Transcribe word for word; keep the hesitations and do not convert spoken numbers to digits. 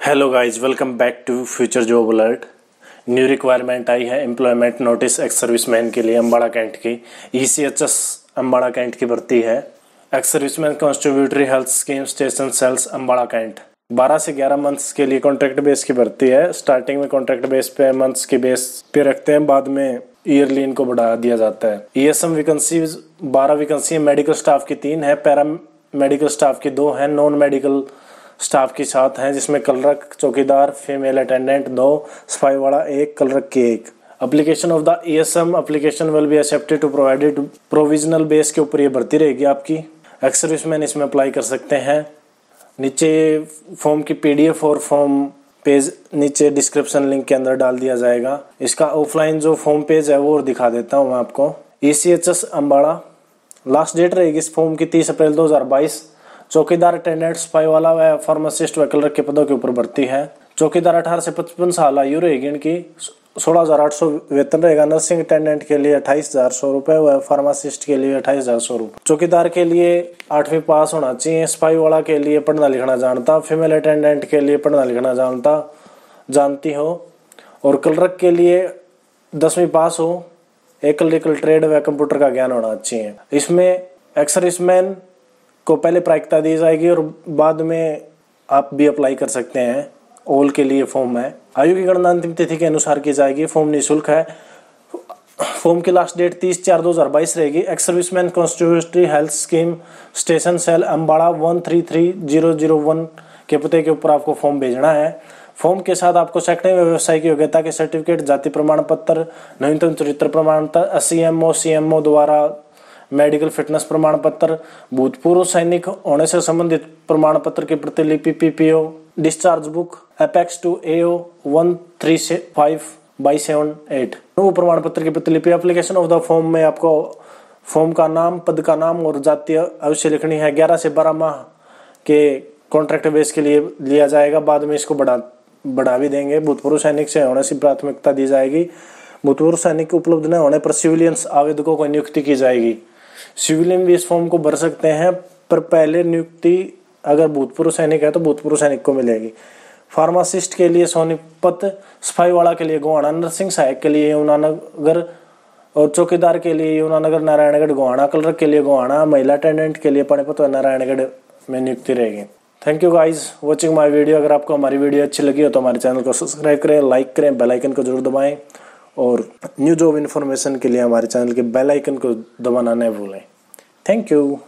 Hello guys, welcome back to future job alert. New requirement आई है employment notice ex serviceman के लिए Ambala cantt की। E C H S Ambala cantt की भर्ती है। Ex serviceman contributory health scheme station cells Ambala cantt. बारह से ग्यारह मंथ्स के लिए कॉन्ट्रैक्ट बेस की भर्ती है। स्टार्टिंग में कॉन्ट्रैक्ट बेस पे मंथ्स के बेस पे रखते हैं, बाद में ईयरली इनको बढ़ा दिया जाता है। ई एस एम वैकेंसी बारह वैकेंसी है। मेडिकल स्टाफ की तीन है, पैरा मेडिकल स्टाफ की दो है, नॉन मेडिकल स्टाफ की सात हैं, जिसमें कलरक, चौकीदार, फीमेल अटेंडेंट दो, सफाई वाला एक, कलरक की एक। Application of the E S M application will be accepted to provided provisional base के ऊपर ये भर्ती रहेगी आपकी। एक्स सर्विसमैन इसमें अप्लाई कर सकते हैं। नीचे फॉर्म की पी डी एफ और फॉर्म पेज नीचे डिस्क्रिप्शन लिंक के अंदर डाल दिया जाएगा। इसका ऑफलाइन जो फॉर्म पेज है वो दिखा देता हूँ मैं आपको। E C H S Ambala, last date रहेगी इस फॉर्म की तीस अप्रैल दो हज़ार बाईस। चौकीदार, अटेंडेंट, सफाई वाला व फार्मासिस्ट व क्लर्क के पदों के ऊपर भर्ती है। चौकीदार अठारह से पचपन साल आयु रहेगी इनकी। सोलह हजार आठ सौ वेतन रहेगा। नर्सिंग अटेंडेंट के लिए अट्ठाईस हजार सौ रुपए व फार्मासिस्ट के लिए अट्ठाईस हजार सौ रुपए। चौकीदार के लिए आठवीं पास होना चाहिए। सफाई वाला के लिए पढ़ना लिखना जानता। फीमेल अटेंडेंट के लिए पढ़ना लिखना जानता जानती हो। और क्लर्क के लिए दसवीं पास हो। एक क्लरिकल ट्रेड व कंप्यूटर का ज्ञान होना चाहिए। इसमें एक्स सर्विसमैन को पहले प्राथमिकता दी जाएगी और बाद में आप भी अप्लाई कर सकते हैं। ऑल के लिए फॉर्म है। आयु की गणना अंतिम तिथि के अनुसार की जाएगी। फॉर्म निःशुल्क है। फॉर्म की लास्ट डेट तीस चार दो हजार बाईस रहेगी। Ex serviceman contributory health scheme station cell Ambala one three three zero zero one के पते के ऊपर आपको फॉर्म भेजना है। फॉर्म के साथ आपको शैक्षणिक व्यवसाय की योग्यता के सर्टिफिकेट, जाति प्रमाण पत्र, न्यूनतम चरित्र प्रमाण पत्र, C M O C M O द्वारा मेडिकल फिटनेस प्रमाण पत्र, भूतपूर्व सैनिक होने से संबंधित प्रमाण पत्र की प्रतिलिपि, P P O, discharge book, apex two A O one three five by seven eight, वो प्रमाण पत्र की प्रतिलिपि। एप्लीकेशन ऑफ द फॉर्म में आपको फॉर्म का नाम, पद का नाम और जाति अवश्य लिखनी है। ग्यारह से बारह माह के कॉन्ट्रैक्ट बेस के लिए लिया जाएगा। बाद में इसको बढ़ा बढ़ा भी देंगे। भूतपूर्व सैनिक से होने से प्राथमिकता दी जाएगी। भूतपूर्व सैनिक उपलब्ध न होने पर सिविलियंस आवेदकों को नियुक्ति की जाएगी। सिविलियन भी इस फॉर्म को भर सकते हैं, पर पहले नियुक्ति अगर भूतपूर्व सैनिक है तो भूतपूर्व सैनिक को मिलेगी। फार्मासिस्ट के लिए सोनीपत, सफाई वाला के लिए गोहाना, नर्सिंग सहायक के लिए यमुनानगर और चौकीदार के लिए यमुनानगर नारायणगढ़ गोहाना, क्लर्क के लिए गोहाना, महिला अटेंडेंट के लिए पानीपत व नारायणगढ़ में नियुक्ति रहेगी। Thank you guys watching my video. अगर आपको हमारी वीडियो अच्छी लगी हो तो हमारे चैनल को सब्सक्राइब करें, लाइक करें, बेल आइकन को जरूर दबाएं और न्यू जॉब इन्फॉर्मेशन के लिए हमारे चैनल के बेल आइकन को दबाना न भूलें। Thank you.